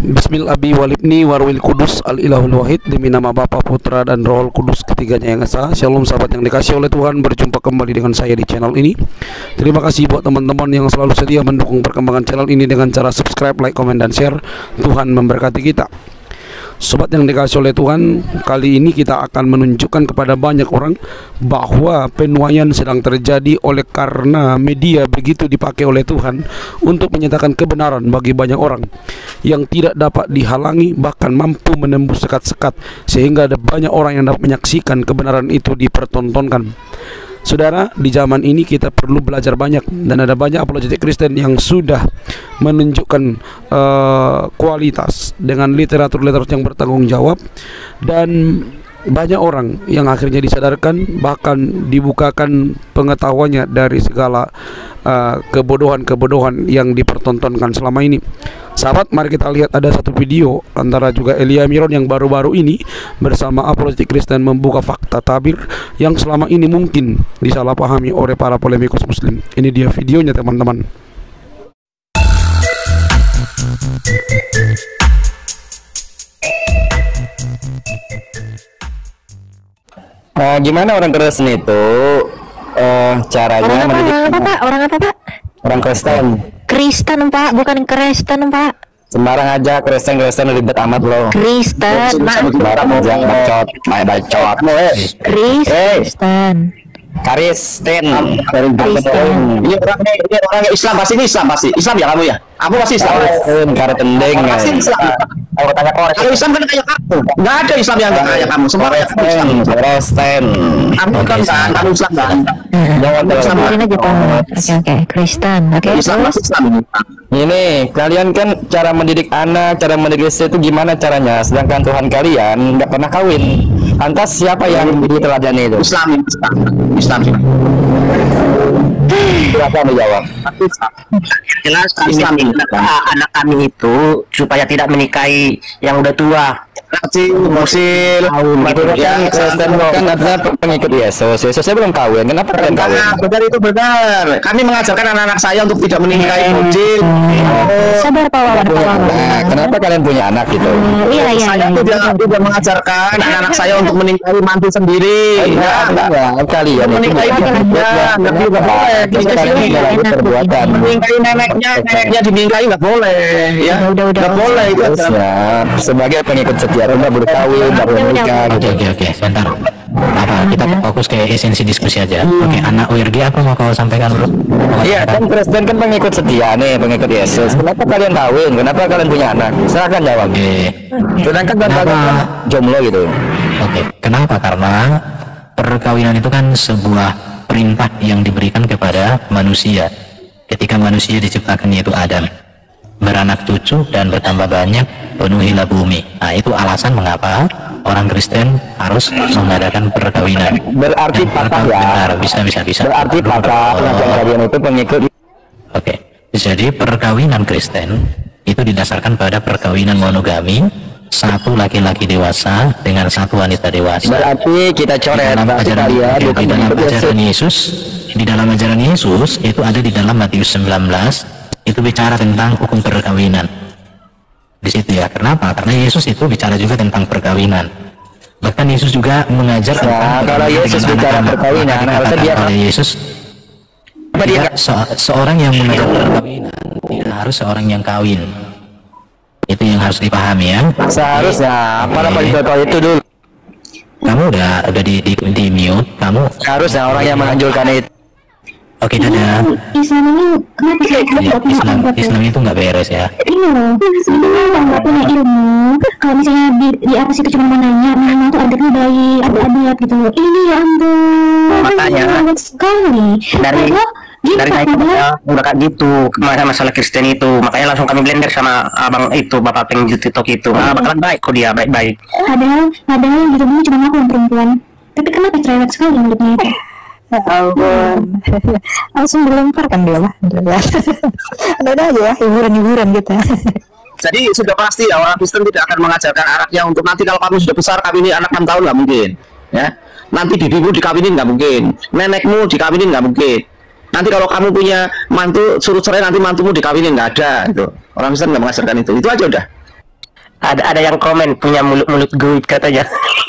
Bismil Abi Walibni Warwil Kudus Al Ilahul Wahid. Demi nama Bapa, Putra dan Roh Kudus, ketiganya yang esa. Shalom sahabat yang dikasih oleh Tuhan, berjumpa kembali dengan saya di channel ini. Terima kasih buat teman-teman yang selalu setia mendukung perkembangan channel ini dengan cara subscribe, like, komen, dan share. Tuhan memberkati kita. Sobat yang dikasih oleh Tuhan, kali ini kita akan menunjukkan kepada banyak orang bahwa penuaian sedang terjadi oleh karena media begitu dipakai oleh Tuhan untuk menyatakan kebenaran bagi banyak orang yang tidak dapat dihalangi, bahkan mampu menembus sekat-sekat, sehingga ada banyak orang yang dapat menyaksikan kebenaran itu dipertontonkan. Saudara, di zaman ini kita perlu belajar banyak, dan ada banyak apologetik Kristen yang sudah menunjukkan kualitas dengan literatur-literatur yang bertanggung jawab, dan banyak orang yang akhirnya disadarkan, bahkan dibukakan pengetahuannya dari segala kebodohan-kebodohan yang dipertontonkan selama ini. Sahabat, mari kita lihat ada satu video antara juga Elia Miron yang baru-baru ini bersama apologetik Kristen membuka fakta tabir yang selama ini mungkin disalahpahami oleh para polemikus muslim. Ini dia videonya, teman-teman. Gimana orang Kristen itu caranya mendidik orang apa pak? orang Kristen? Kristen pak, bukan Kristen pak. Sembarang aja Kristen ribet amat loh. Kristen pak. Sembarang aja bacot. Kristen. Kristen. Ini orang Islam pasti, ini Islam pasti. Islam ya kamu ya? Aku pasti Islam. Karena tendeng. Pasti Islam. Kalau Islam kan kayak kamu. Enggak ada Islam yang kayak kamu. Semua Islam. Kristen. Kamu kan kamu Islam kan? Jangan Sebutin aja pak. Oke. Kristen. Oke. Islam pasti Islam. Ini kalian kan cara mendidik anak, cara mendidik istri itu gimana caranya? Sedangkan Tuhan kalian nggak pernah kawin. Lantas siapa yang diteladani itu? Islam. Siapa yang menjawab? Jelas Islam anak kami itu supaya tidak menikahi yang udah tua, musil, Itu kan Kristen kan artinya pengikut Yesus. Yesusnya belum kawin. Kenapa kalian kawin? Benar itu benar. Kami mengajarkan anak-anak saya untuk tidak menikahi musil. Sabar pak Wawan. Nah, kenapa kalian punya anak gitu? Iya. Saya tidak mengajarkan anak-anak saya untuk menikahi mantu sendiri. Kalian itu menikahi perbuatan. menikahi neneknya dinikahi nggak boleh, ya. Nggak boleh itu. Sebagai pengikut setia Anda berkawin, baru menikah gitu. Oke, sebentar. Kita fokus ke esensi diskusi aja. Oke, anak URG apa mau kau sampaikan, bro? Iya, kan Kristen kan pengikut setia nih, pengikut Yesus. Kenapa kalian kawin? Kenapa kalian punya anak? Silakan jawab. Sedangkan kalian jomblo gitu. Oke, kenapa? Karena perkawinan itu kan sebuah perintah yang diberikan kepada manusia ketika manusia diciptakan, yaitu Adam, beranak cucu dan bertambah banyak, penuhilah bumi. Nah, itu alasan mengapa orang Kristen harus mengadakan perkawinan. Berarti patah ya? Benar, bisa. Berarti patah kalian itu pengikut. Oke, jadi perkawinan Kristen itu didasarkan pada perkawinan monogami, satu laki-laki dewasa dengan satu wanita dewasa. Berarti kita coret di dalam ajaran Yesus itu ada di dalam Matius 19, itu bicara tentang hukum perkawinan di situ ya. Kenapa? Karena Yesus itu bicara juga tentang perkawinan. Bahkan Yesus juga mengajar tentang kalau Yesus bicara perkawinan, harusnya dia Yesus seorang yang mengajar perkawinan tidak harus seorang yang kawin. Itu yang harus dipahami ya. Seharusnya apa itu dulu. Kamu udah di mute. Kamu Seharusnya orang yang menganjurkan itu. Oke, dadah. Islam ini kenapa Islam itu nggak beres ya. Ini loh, sebenarnya nggak punya ilmu. Kalau misalnya di atas itu cuma mau nanya, memang tuh adabnya baik, adat gitu. Ini ya ampun, Makanya, sangat sekali. dari udah kayak gitu masalah Kristen itu, makanya langsung kami blender sama abang itu, bapak pengjut TikTok itu. Bakalan baik kok dia, baik. Padahal gitu dulu cuma aku yang perempuan. Tapi kenapa cerewet sekali mulutnya itu? Ya ampun, langsung dilemparkan dia lah. Ada aja ya, hiburan gitu. Jadi sudah pasti ya, orang Kristen tidak akan mengajarkan anaknya untuk nanti kalau kamu sudah besar kawinin anak 6 tahun, nggak mungkin, ya. Nanti bibimu dikawinin nggak mungkin, nenekmu dikawinin nggak mungkin. Nanti kalau kamu punya mantu suruh cerai, nanti mantumu dikawinin, nggak ada itu. Orang Kristen nggak mengajarkan itu aja udah. Ada yang komen punya mulut guit katanya.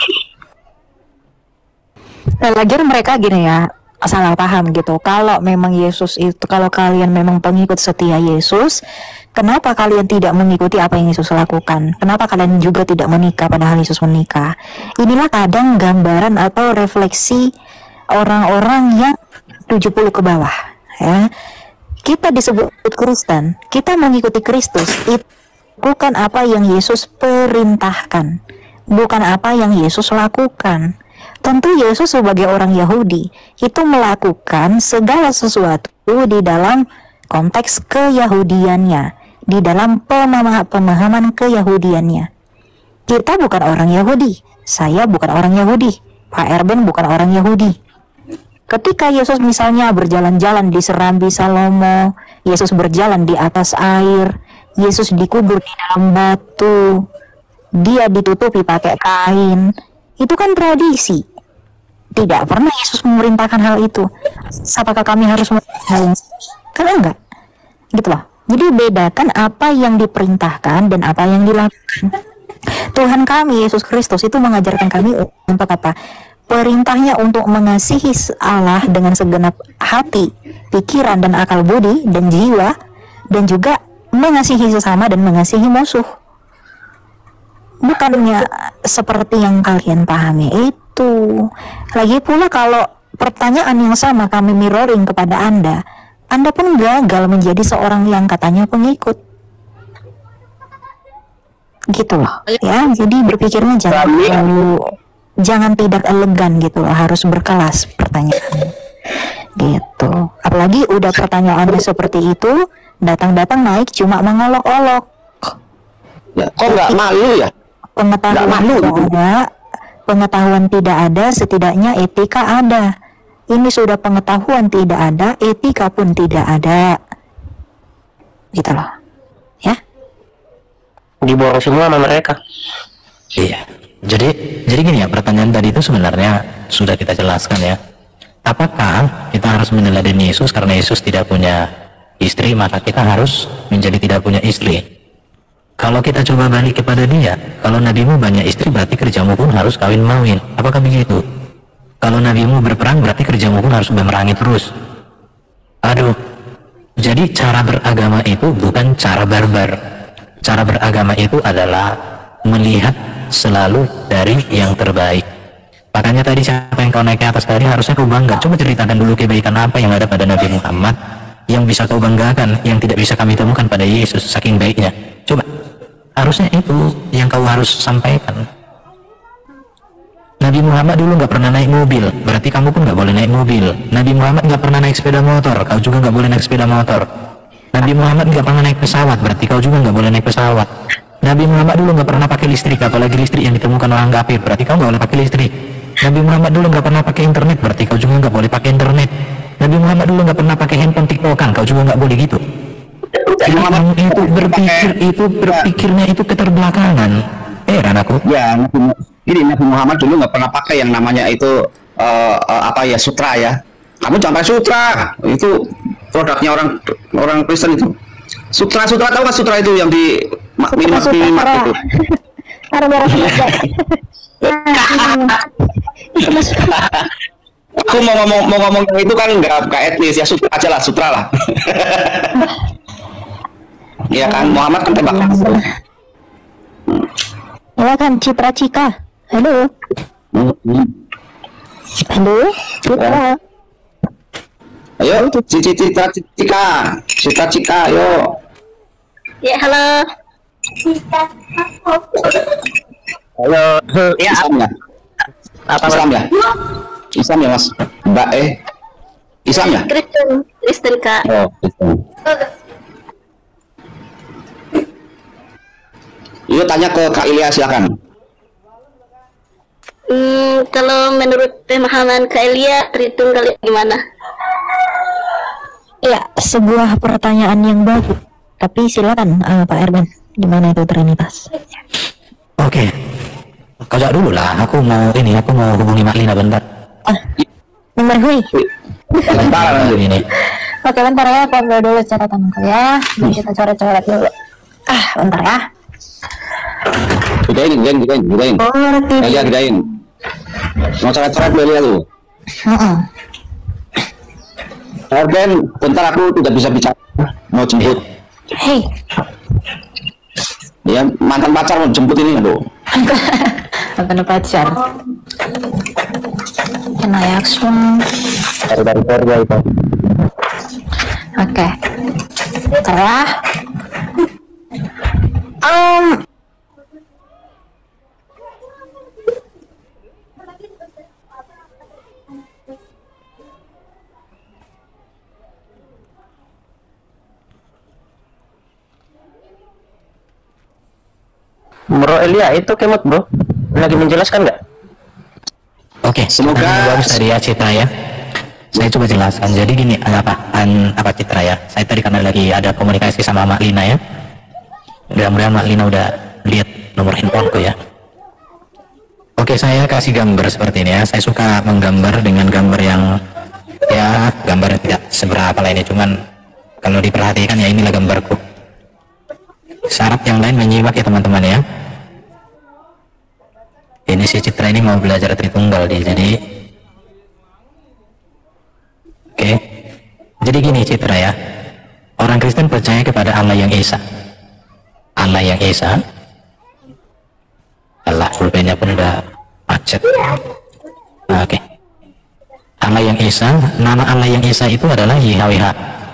Lagian mereka gini ya, salah paham gitu. Kalau memang Yesus itu, kalau kalian memang pengikut setia Yesus, kenapa kalian tidak mengikuti apa yang Yesus lakukan? Kenapa kalian juga tidak menikah padahal Yesus menikah? Inilah kadang gambaran atau refleksi orang-orang yang 70 ke bawah ya. Kita disebut Kristen, kita mengikuti Kristus, itu bukan apa yang Yesus perintahkan, bukan apa yang Yesus lakukan. Tentu Yesus sebagai orang Yahudi itu melakukan segala sesuatu di dalam konteks keyahudiannya, di dalam pemahaman keyahudiannya. Kita bukan orang Yahudi, saya bukan orang Yahudi, Pak Erben bukan orang Yahudi. Ketika Yesus misalnya berjalan-jalan di Serambi Salomo, Yesus berjalan di atas air, Yesus dikubur di dalam batu, dia ditutupi pakai kain, itu kan tradisi. Tidak pernah Yesus memerintahkan hal itu. Apakah kami harus melakukan hal yang kan enggak? Gitu loh. Jadi bedakan apa yang diperintahkan dan apa yang dilakukan. Tuhan kami Yesus Kristus itu mengajarkan kami untuk apa? Perintahnya untuk mengasihi Allah dengan segenap hati, pikiran dan akal budi dan jiwa, dan juga mengasihi sesama dan mengasihi musuh. Bukannya seperti yang kalian pahami itu. Lagi pula kalau pertanyaan yang sama kami mirroring kepada Anda pun gagal menjadi seorang yang katanya pengikut. Gitu loh ya. Jadi berpikirnya jangan tidak elegan gitu loh, harus berkelas pertanyaan gitu. Apalagi udah pertanyaannya seperti itu, datang-datang naik cuma mengolok-olok. Ya, kok nggak malu ya? Pengetahuan tidak ada, setidaknya etika ada. Ini sudah pengetahuan tidak ada, etika pun tidak ada. Gitu loh. Ya. Diborong semua sama mereka. Iya. Jadi gini ya, pertanyaan tadi itu sebenarnya sudah kita jelaskan ya. Apakah kita harus meneladani Yesus karena Yesus tidak punya istri, maka kita harus menjadi tidak punya istri? Kalau kita coba balik kepada dia, kalau nabimu banyak istri berarti kerjamu pun harus kawin mawin. Apakah begitu? Kalau nabimu berperang berarti kerjamu pun harus memerangi terus. Aduh. Jadi cara beragama itu bukan cara barbar. Cara beragama itu adalah melihat selalu dari yang terbaik. Makanya tadi siapa yang kau naik ke atas tadi harusnya kau bangga. Coba ceritakan dulu kebaikan apa yang ada pada Nabi Muhammad yang bisa kau banggakan, yang tidak bisa kami temukan pada Yesus saking baiknya. Coba. Harusnya itu yang kau harus sampaikan. Nabi Muhammad dulu nggak pernah naik mobil, berarti kamu pun nggak boleh naik mobil. Nabi Muhammad nggak pernah naik sepeda motor, kau juga nggak boleh naik sepeda motor. Nabi Muhammad nggak pernah naik pesawat, berarti kau juga nggak boleh naik pesawat. Nabi Muhammad dulu nggak pernah pakai listrik, apalagi listrik yang ditemukan orang kafir, berarti kau nggak boleh pakai listrik. Nabi Muhammad dulu nggak pernah pakai internet, berarti kau juga nggak boleh pakai internet. Nabi Muhammad dulu nggak pernah pakai handphone tiktokan, kau juga nggak boleh gitu. Itu berpikirnya itu keterbelakangan. Heran aku. Ya, Nabi Muhammad dulu nggak pernah pakai yang namanya itu sutra ya. Kamu jangan pakai sutra, itu produknya orang Kristen itu. Sutra tahu kan sutra itu yang di minimarket itu. Aku mau ngomong itu kan nggak etnis ya, sutra aja lah, sutra lah. Iya kan, Muhammad kan tembak. Ya kan, Citra Cika. Halo. Halo, Citra. Ayo, Citra Cika, ayo. Ya, halo. Halo. Ya. Islam ya? Islam ya, Mas? Mbak Islam ya? Kristen Kak. Oh, Kristen. Yuk tanya ke Kak Ilya, silakan. Kalau menurut pemahaman Kak Ilya, Tritunggal gimana? Ya, sebuah pertanyaan yang bagus. Tapi silakan Pak Erben, gimana itu Trinitas? Oke. Kau jawab dulu lah, aku mau hubungi Mak Lina bentar. Nomor gue. Bentar ini. Oke, bentar ya, aku ambil dulu catatan ya. Kita coret-coret dulu. Bentar ya. Gedain. Oh, ngerti. Melia gedain. Mau coret-coret Melia tuh. Heeh. Ben, bentar aku tidak bisa bicara. Mau jemput. Hey. Ya, mantan pacar mau jemput ini, Bu. Mantan pacar. Can I ask one? Dari keluarga itu. Oke. Telah. Bro Elia itu kemot bro, lagi menjelaskan nggak? Oke, Semoga- bagus tadi ya Citra ya. Saya coba jelaskan. Jadi gini, apa Citra ya? Saya tadi karena lagi ada komunikasi sama Mak Lina ya. Mudah-mudahan Mak Lina udah lihat nomor handphoneku ya. Oke, saya kasih gambar seperti ini ya. Saya suka menggambar dengan gambar yang ya gambar yang tidak seberapa lah ini. Cuman kalau diperhatikan ya inilah gambarku. Syarat yang lain menyimak ya teman-teman ya. Ini si Citra ini mau belajar Tritunggal dia, jadi oke. Jadi gini Citra ya, orang Kristen percaya kepada Allah yang Esa. Allah yang Esa. Allah, pulpennya pun udah macet. Nah, oke. Allah yang Esa, nama Allah yang Esa itu adalah YHWH.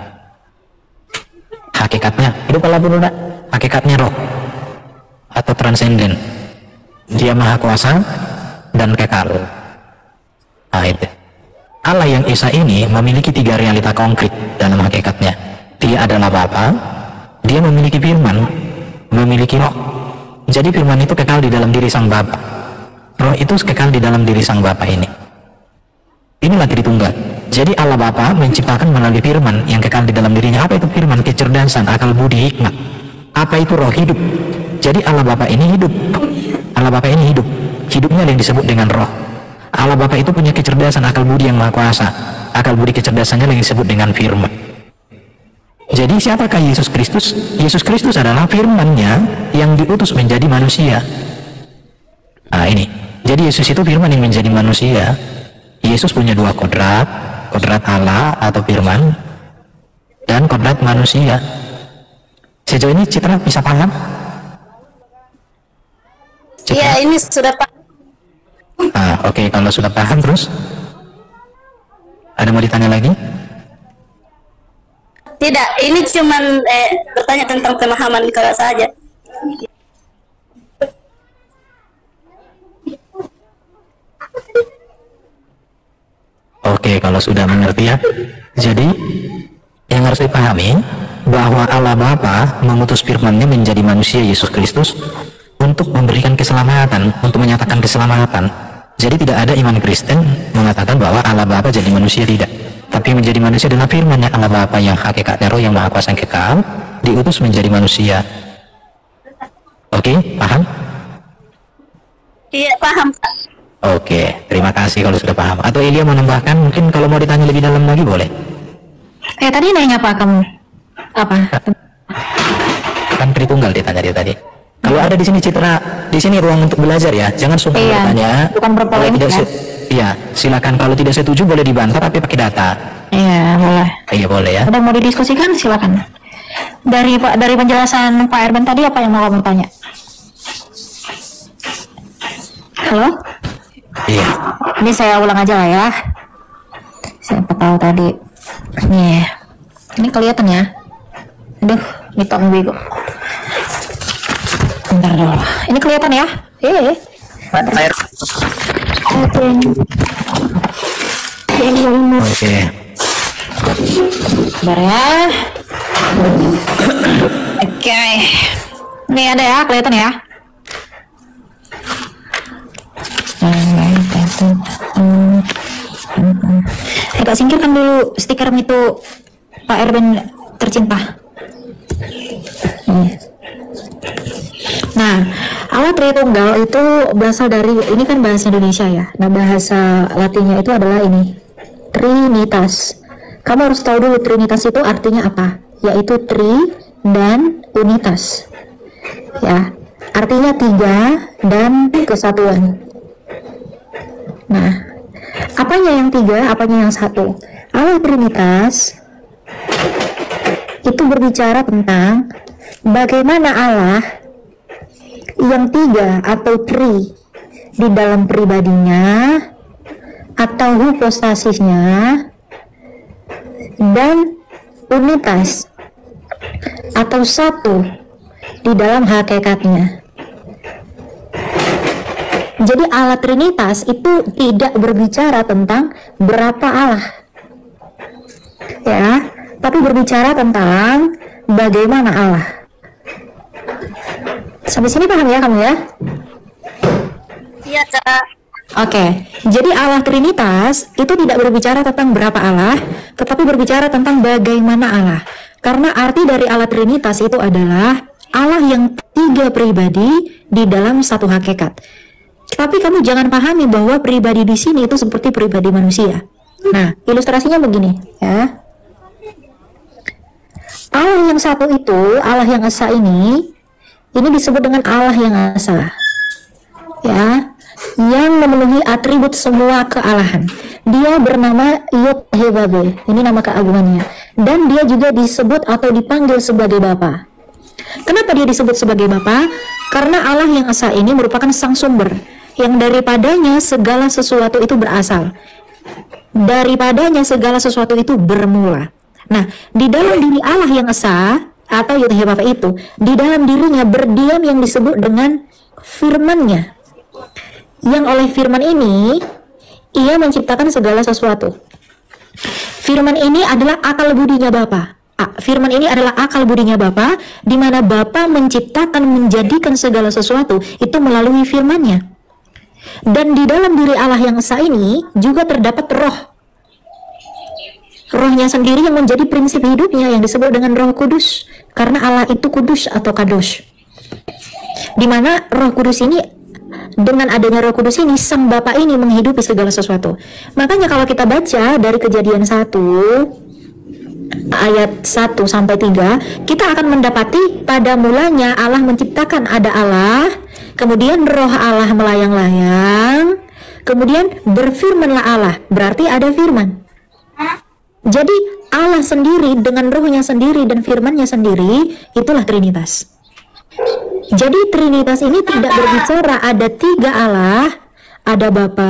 Hakikatnya, hidup Allah dulu nak. Hakikatnya roh atau transenden. Dia maha kuasa dan kekal. Nah, itu. Allah yang Esa ini memiliki 3 realita konkret dalam hakikatnya. Dia adalah Bapa, dia memiliki firman, memiliki roh. Jadi firman itu kekal di dalam diri sang Bapa. Roh itu kekal di dalam diri sang Bapa ini. Inilah Tritunggal. Jadi Allah Bapa menciptakan melalui firman yang kekal di dalam dirinya. Apa itu firman? Kecerdasan, akal budi, hikmat. Apa itu roh? Hidup. Jadi Allah Bapa ini hidup. Allah Bapa ini hidup. Hidupnya yang disebut dengan roh. Allah Bapa itu punya kecerdasan, akal budi yang maha kuasa. Akal budi kecerdasannya yang disebut dengan firman. Jadi siapakah Yesus Kristus? Yesus Kristus adalah firman-Nya yang diutus menjadi manusia. Nah ini. Jadi Yesus itu firman yang menjadi manusia. Yesus punya 2 kodrat. Kodrat Allah atau firman. Dan kodrat manusia. Sejauh ini Citra bisa paham? Iya, ini sudah Pak. Oke, kalau sudah paham terus ada mau ditanya lagi? Tidak, ini cuman bertanya tentang pemahaman kalau saja. Oke, kalau sudah mengerti ya. Jadi yang harus dipahami bahwa Allah Bapa mengutus firman-Nya menjadi manusia Yesus Kristus untuk memberikan keselamatan, untuk menyatakan keselamatan. Jadi tidak ada iman Kristen mengatakan bahwa Allah Bapa jadi manusia, tidak. Tapi menjadi manusia adalah firman-Nya Allah Bapa yang hakikatnya roh yang maha kuasa yang kekal, diutus menjadi manusia. Oke, paham? Iya, paham Pak. Oke, terima kasih kalau sudah paham. Atau Ilya mau menambahkan, mungkin kalau mau ditanya lebih dalam lagi boleh. Tadi nanya apa kamu? Apa? Kan Tritunggal ditanya dia tadi. Kalau ada di sini Citra, di sini ruang untuk belajar ya. Jangan suka bertanya. Bukan berpolemik ya. Iya, silakan. Kalau tidak setuju boleh dibantah tapi pakai data. Iya, boleh. Iya, boleh ya. Udah mau didiskusikan silakan. Dari penjelasan Pak Erben tadi apa yang mau kamu tanya? Halo? Iya. Ini saya ulang aja lah ya. Siapa tahu tadi. Nih. Ini kelihatan ya. Aduh, ini tong bego. Bentar dulu. Ini kelihatan ya? Air. Oke. Oke. Bentar ya. Oke. Ini ada ya, kelihatan ya? Agak singkirkan dulu stiker itu Pak Erben tercinta. Nah, Allah Tritunggal itu berasal dari, ini kan bahasa Indonesia ya. Nah, bahasa Latinnya itu adalah ini, Trinitas. Kamu harus tahu dulu Trinitas itu artinya apa, yaitu tri dan unitas. Ya, artinya tiga dan kesatuan. Nah, apanya yang tiga, apanya yang satu? Allah Trinitas itu berbicara tentang bagaimana Allah yang tiga atau tri di dalam pribadinya atau hipostasisnya dan unitas atau satu di dalam hakikatnya. Jadi Allah Trinitas itu tidak berbicara tentang berapa Allah, ya, tapi berbicara tentang bagaimana Allah. Sampai sini paham ya kamu ya? Iya, Kak. Oke, jadi Allah Trinitas itu tidak berbicara tentang berapa Allah, tetapi berbicara tentang bagaimana Allah. Karena arti dari Allah Trinitas itu adalah Allah yang tiga pribadi di dalam satu hakikat. Tapi kamu jangan pahami bahwa pribadi di sini itu seperti pribadi manusia. Nah, ilustrasinya begini, ya. Allah yang satu itu, Allah yang esa ini disebut dengan Allah yang esa, ya, yang memenuhi atribut semua kealahan. Dia bernama Yod-Heh-Vav, ini nama keagungannya, dan dia juga disebut atau dipanggil sebagai Bapa. Kenapa dia disebut sebagai Bapa? Karena Allah yang esa ini merupakan sang sumber, yang daripadanya segala sesuatu itu berasal, daripadanya segala sesuatu itu bermula. Nah, di dalam diri Allah yang esa atau Yod-Heh-Vav itu, di dalam dirinya berdiam yang disebut dengan firman-Nya, yang oleh firman ini ia menciptakan segala sesuatu. Firman ini adalah akal budinya Bapa. Firman ini adalah akal budinya Bapa, di mana Bapa menciptakan, menjadikan segala sesuatu itu melalui firman-Nya. Dan di dalam diri Allah yang esa ini juga terdapat roh. Rohnya sendiri yang menjadi prinsip hidupnya yang disebut dengan Roh Kudus. Karena Allah itu kudus atau kadosh. Di mana Roh Kudus ini, dengan adanya Roh Kudus ini, Sang Bapa ini menghidupi segala sesuatu. Makanya kalau kita baca dari Kejadian 1 ayat 1 sampai 3, kita akan mendapati pada mulanya Allah menciptakan, ada Allah, kemudian roh Allah melayang-layang, kemudian berfirmanlah Allah, berarti ada firman. Jadi Allah sendiri dengan rohnya sendiri dan firman-Nya sendiri, itulah Trinitas. Jadi Trinitas ini tidak berbicara ada tiga Allah, ada Bapa,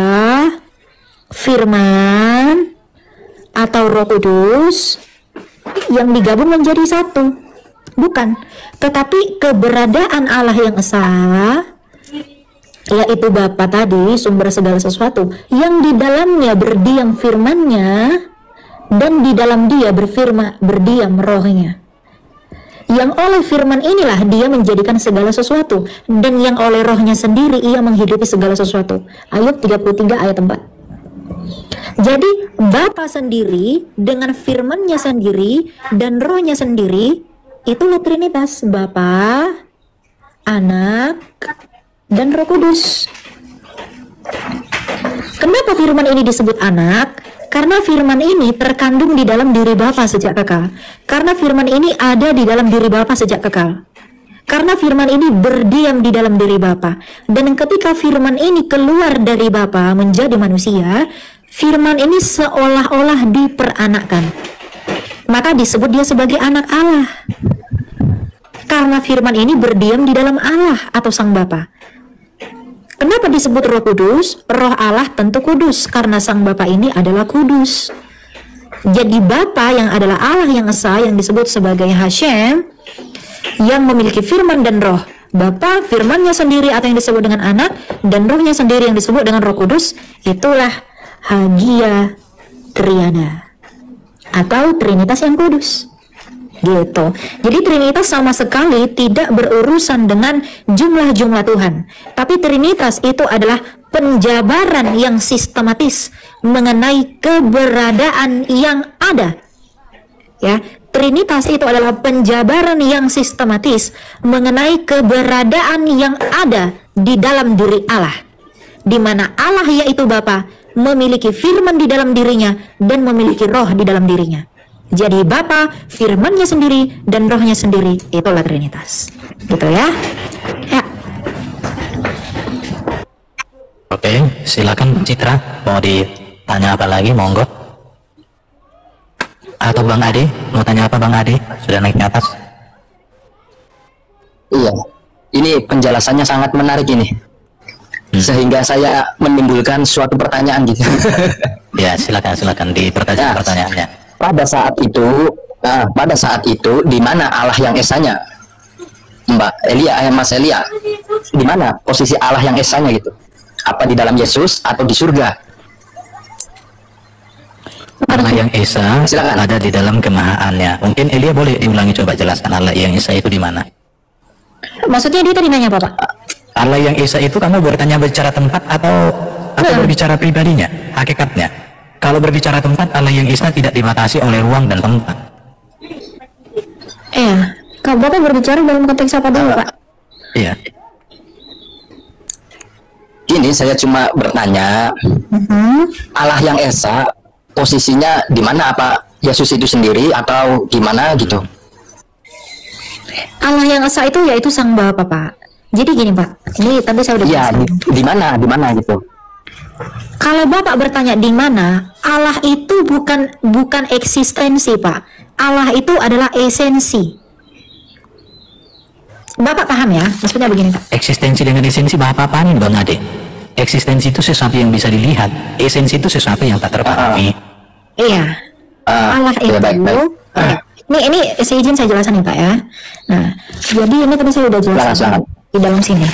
Firman, atau Roh Kudus yang digabung menjadi satu. Bukan, tetapi keberadaan Allah yang esa, yaitu Bapa tadi, sumber segala sesuatu, yang di dalamnya berdiam firman-Nya, dan di dalam dia berdiam rohnya. Yang oleh firman inilah dia menjadikan segala sesuatu, dan yang oleh rohnya sendiri ia menghidupi segala sesuatu. Ayub 33 ayat 4. Jadi Bapa sendiri dengan firman-Nya sendiri dan rohnya sendiri, itulah Trinitas, Bapa, Anak, dan Roh Kudus. Kenapa firman ini disebut anak? Karena firman ini terkandung di dalam diri Bapa sejak kekal. Karena firman ini ada di dalam diri Bapa sejak kekal. Karena firman ini berdiam di dalam diri Bapa. Dan ketika firman ini keluar dari Bapa menjadi manusia, firman ini seolah-olah diperanakkan. Maka disebut dia sebagai anak Allah. Karena firman ini berdiam di dalam Allah atau Sang Bapa. Kenapa disebut Roh Kudus? Roh Allah tentu kudus, karena Sang Bapa ini adalah kudus. Jadi Bapa yang adalah Allah yang esa, yang disebut sebagai Hashem, yang memiliki firman dan roh. Bapa, firman-Nya sendiri atau yang disebut dengan anak, dan rohnya sendiri yang disebut dengan Roh Kudus, itulah Hagia Triada atau Trinitas yang kudus. Gitu. Jadi Trinitas sama sekali tidak berurusan dengan jumlah-jumlah Tuhan. Tapi Trinitas itu adalah penjabaran yang sistematis mengenai keberadaan yang ada. Ya, Trinitas itu adalah penjabaran yang sistematis mengenai keberadaan yang ada di dalam diri Allah. Di mana Allah yaitu Bapa memiliki firman di dalam dirinya dan memiliki roh di dalam dirinya. Jadi Bapa, firman-Nya sendiri dan rohnya sendiri, itulah Trinitas. Gitu ya. Ya, silakan Citra, mau ditanya apa lagi, monggo. Atau Bang Ade, mau tanya apa Bang Ade? Sudah naik ke atas. Iya, ini penjelasannya sangat menarik ini, sehingga saya menimbulkan suatu pertanyaan gitu. Ya, silakan dipertanyaan pertanyaannya. Pada saat itu, di mana Allah yang esanya, Mbak Elia, Mas Elia, di mana posisi Allah yang esanya gitu? Apa di dalam Yesus atau di surga? Allah yang esa Silakan. ada di dalam kemahaannya. Mungkin Elia boleh diulangi, coba jelaskan Allah yang esa itu di mana? Maksudnya dia tadi nanya apa, Pak? Allah yang esa itu kamu bertanya bicara tempat atau berbicara pribadinya, hakikatnya? Kalau berbicara tempat, Allah yang esa tidak dibatasi oleh ruang dan tempat. Iya, kalau Bapak berbicara dalam konteks apa dulu, Pak? Iya. Ini saya cuma bertanya, Allah yang esa posisinya di mana? Apa Yesus itu sendiri atau gimana gitu? Allah yang esa itu yaitu Sang Bapa, Pak. Jadi gini, Pak. Ini tadi saya udah Ya, jelaskan. di mana gitu? Kalau Bapak bertanya di mana, Allah itu bukan eksistensi, Pak. Allah itu adalah esensi. Bapak paham ya? Maksudnya begini, Pak. Eksistensi dengan esensi apa-apaan ini Bang Ade? Eksistensi itu sesuatu yang bisa dilihat, esensi itu sesuatu yang tak terpahami. Iya. Allah itu. Ya, baik. Ini saya izin saya jelasin nih, Pak ya. Nah, jadi ini tadi saya udah jelaskan Silakan. di dalam sini.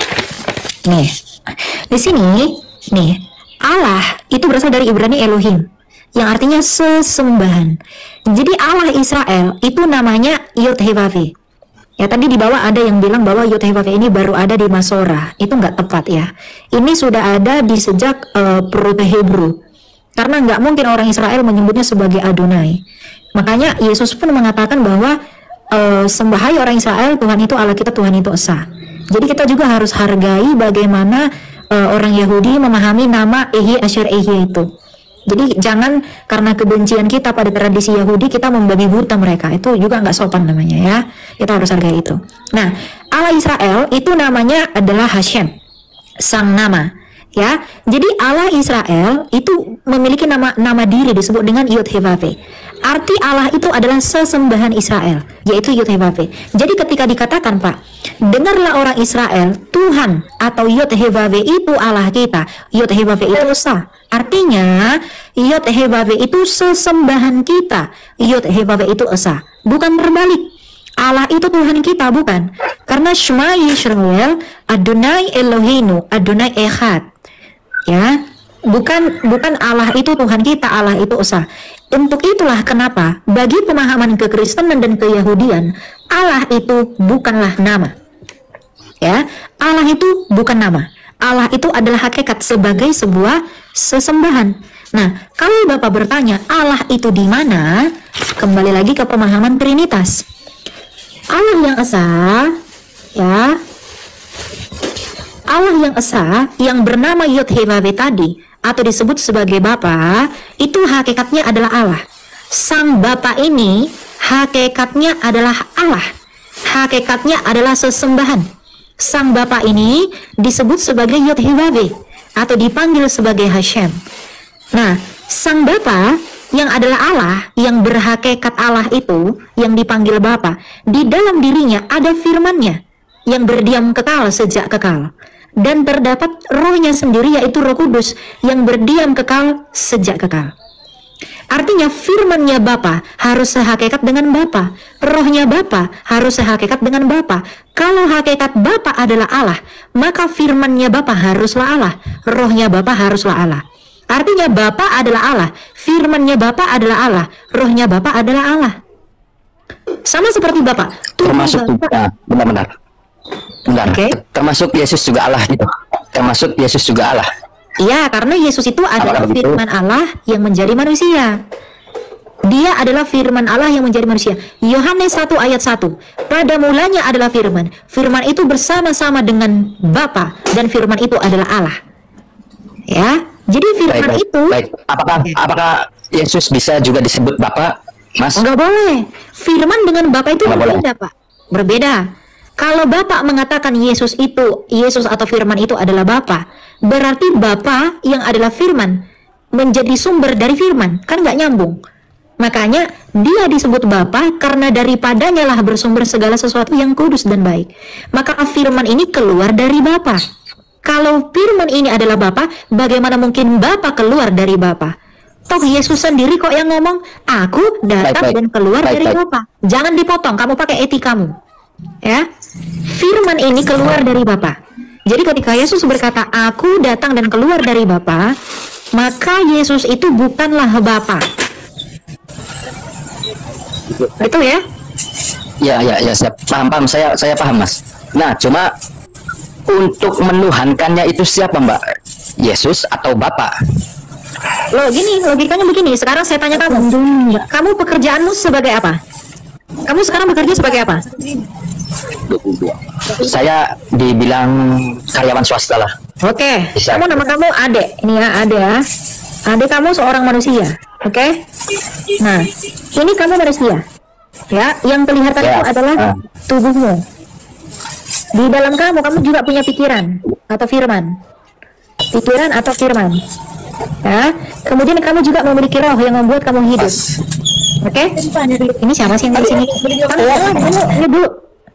Nih, di sini, nih, Allah itu berasal dari Ibrani Elohim, yang artinya sesembahan. Jadi Allah Israel itu namanya Yod-Heh-Vav-He. Ya, tadi di bawah ada yang bilang bahwa Yod-Heh-Vav-He ini baru ada di Masorah. Itu nggak tepat ya. Ini sudah ada di sejak Proto-Hebrew. Karena nggak mungkin orang Israel menyebutnya sebagai Adonai. Makanya Yesus pun mengatakan bahwa sembahai orang Israel, Tuhan itu Allah kita, Tuhan itu esa. Jadi kita juga harus hargai bagaimana orang Yahudi memahami nama Ehi Asher Ehi itu. Jadi jangan karena kebencian kita pada tradisi Yahudi kita membabi buta mereka. Itu juga nggak sopan namanya ya. Kita harus hargai itu. Nah, Allah Israel itu namanya adalah Hashem, sang nama. Ya, jadi Allah Israel itu memiliki nama diri disebut dengan Yod-Heh-Vav-He. Arti Allah itu adalah sesembahan Israel, yaitu Yod-Heh-Vav-He. Jadi ketika dikatakan, Pak, dengarlah orang Israel, Tuhan atau Yod-Heh-Vav-He itu Allah kita, Yod-Heh-Vav-He itu esa. Artinya Yod-Heh-Vav-He itu sesembahan kita, Yod-Heh-Vav-He itu esa. Bukan terbalik. Allah itu Tuhan kita, bukan. Karena Shema Yisrael, Adonai Eloheinu, Adonai Echad. Ya, bukan Allah itu Tuhan kita, Allah itu esa. Untuk itulah kenapa bagi pemahaman kekristenan dan keyahudian, Allah itu bukanlah nama. Ya, Allah itu bukan nama. Allah itu adalah hakikat sebagai sebuah sesembahan. Nah, kalau Bapak bertanya Allah itu di mana, kembali lagi ke pemahaman Trinitas. Allah yang esa, ya, Allah yang esa yang bernama Yod-Heh-Vav-He tadi atau disebut sebagai Bapa itu hakikatnya adalah Allah. Sang Bapa ini hakikatnya adalah Allah. Hakikatnya adalah sesembahan. Sang Bapa ini disebut sebagai Yod-Heh-Vav-He atau dipanggil sebagai Hashem. Nah, Sang Bapa yang adalah Allah, yang berhakikat Allah itu, yang dipanggil Bapa, di dalam dirinya ada firman-Nya yang berdiam kekal sejak kekal. Dan terdapat rohnya sendiri yaitu Roh Kudus yang berdiam kekal sejak kekal. Artinya firman-Nya Bapa harus sehakikat dengan Bapa, rohnya Bapa harus sehakikat dengan Bapa. Kalau hakikat Bapa adalah Allah, maka firman-Nya Bapa haruslah Allah, rohnya Bapa haruslah Allah. Artinya Bapa adalah Allah, firman-Nya Bapa adalah Allah, rohnya Bapa adalah Allah. Sama seperti Bapa. Termasuk juga, benar-benar. Benar. Oke. Termasuk Yesus juga Allah gitu. Termasuk Yesus juga Allah. Iya, karena Yesus itu adalah begitu? firman Allah yang menjadi manusia. Dia adalah firman Allah yang menjadi manusia. Yohanes 1 ayat 1. Pada mulanya adalah firman. Firman itu bersama-sama dengan Bapa dan firman itu adalah Allah. Ya. Jadi firman Baik. itu Apakah Yesus bisa juga disebut Bapa, Mas? enggak boleh. Firman dengan Bapa itu Enggak berbeda, Pak. Berbeda. Kalau Bapak mengatakan Yesus atau firman itu adalah Bapa, berarti Bapa yang adalah firman menjadi sumber dari firman, kan nggak nyambung. Makanya dia disebut Bapa karena daripadanya lah bersumber segala sesuatu yang kudus dan baik. Maka firman ini keluar dari Bapa. Kalau firman ini adalah Bapa, bagaimana mungkin Bapa keluar dari Bapa? Toh Yesus sendiri kok yang ngomong, aku datang dan keluar dari Bapa. Jangan dipotong, kamu pakai etikamu. Ya, firman ini keluar dari Bapa. Jadi ketika Yesus berkata, aku datang dan keluar dari Bapa, maka Yesus itu bukanlah Bapa. Betul ya? Ya, saya paham, saya paham, Mas. Nah, cuma untuk menuhankannya itu siapa, Mbak? Yesus atau Bapa? Loh, gini, logikanya begini. Sekarang saya tanya kamu, kamu pekerjaanmu sebagai apa? Kamu sekarang bekerja sebagai apa? Saya dibilang karyawan swasta lah. Oke, nama kamu Ade. Ini ya, Ade ya. Ade kamu seorang manusia. Oke. Nah, ini kamu manusia. Ya, yang kelihatan itu adalah tubuhmu. Di dalam kamu juga punya pikiran atau firman. Pikiran atau firman. Ya, kemudian kamu juga memiliki roh yang membuat kamu hidup. Oke? Ini siapa sih yang di sini? Ini dulu.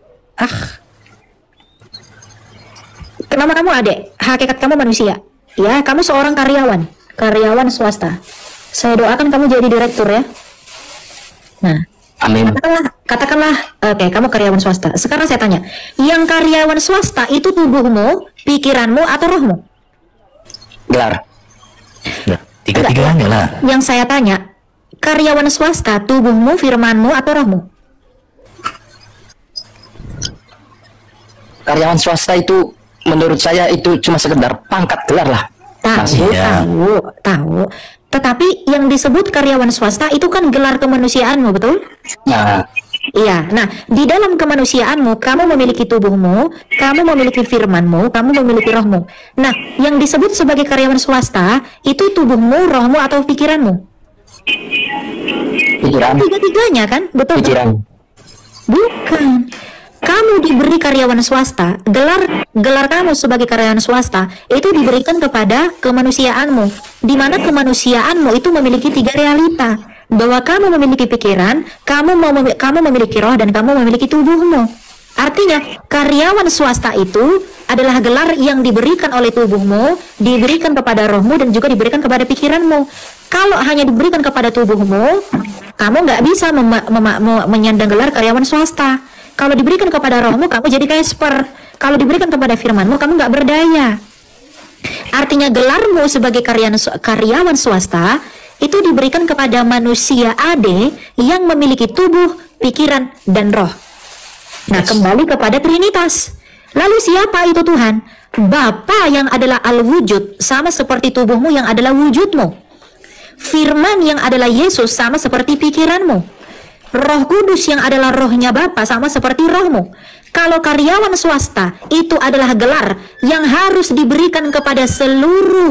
Nama kamu Ade, hakikat kamu manusia. Ya, kamu seorang karyawan swasta. Saya doakan kamu jadi direktur ya. Nah, amin. Katakanlah, oke, kamu karyawan swasta. Sekarang saya tanya, yang karyawan swasta itu tubuhmu, pikiranmu, atau rohmu? Gelar. Nah, tiga-tiganya lah. Yang saya tanya, karyawan swasta, tubuhmu, firmanmu, atau rohmu? Karyawan swasta itu menurut saya itu cuma sekedar pangkat gelar lah. Tahu. Tetapi yang disebut karyawan swasta itu kan gelar kemanusiaanmu, betul? Nah, iya. Nah, di dalam kemanusiaanmu, kamu memiliki tubuhmu, kamu memiliki firmanmu, kamu memiliki rohmu. Nah, yang disebut sebagai karyawan swasta itu tubuhmu, rohmu, atau pikiranmu? pikiran. Tiga-tiganya kan, betul? Pikiran. Bukan. Kamu diberi karyawan swasta, gelar kamu sebagai karyawan swasta itu diberikan kepada kemanusiaanmu, di mana kemanusiaanmu itu memiliki tiga realita, bahwa kamu memiliki pikiran, kamu memiliki roh, dan kamu memiliki tubuhmu. Artinya karyawan swasta itu adalah gelar yang diberikan oleh tubuhmu, diberikan kepada rohmu, dan juga diberikan kepada pikiranmu. Kalau hanya diberikan kepada tubuhmu, kamu nggak bisa menyandang gelar karyawan swasta. Kalau diberikan kepada rohmu, kamu jadi Kasper. Kalau diberikan kepada firmanmu, kamu nggak berdaya. Artinya gelarmu sebagai karyawan swasta itu diberikan kepada manusia Ade yang memiliki tubuh, pikiran, dan roh. Nah, kembali kepada Trinitas. Lalu siapa itu Tuhan? Bapa yang adalah al-wujud, sama seperti tubuhmu yang adalah wujudmu. Firman yang adalah Yesus, sama seperti pikiranmu. Roh Kudus yang adalah rohnya Bapa, sama seperti rohmu. Kalau karyawan swasta itu adalah gelar yang harus diberikan kepada seluruh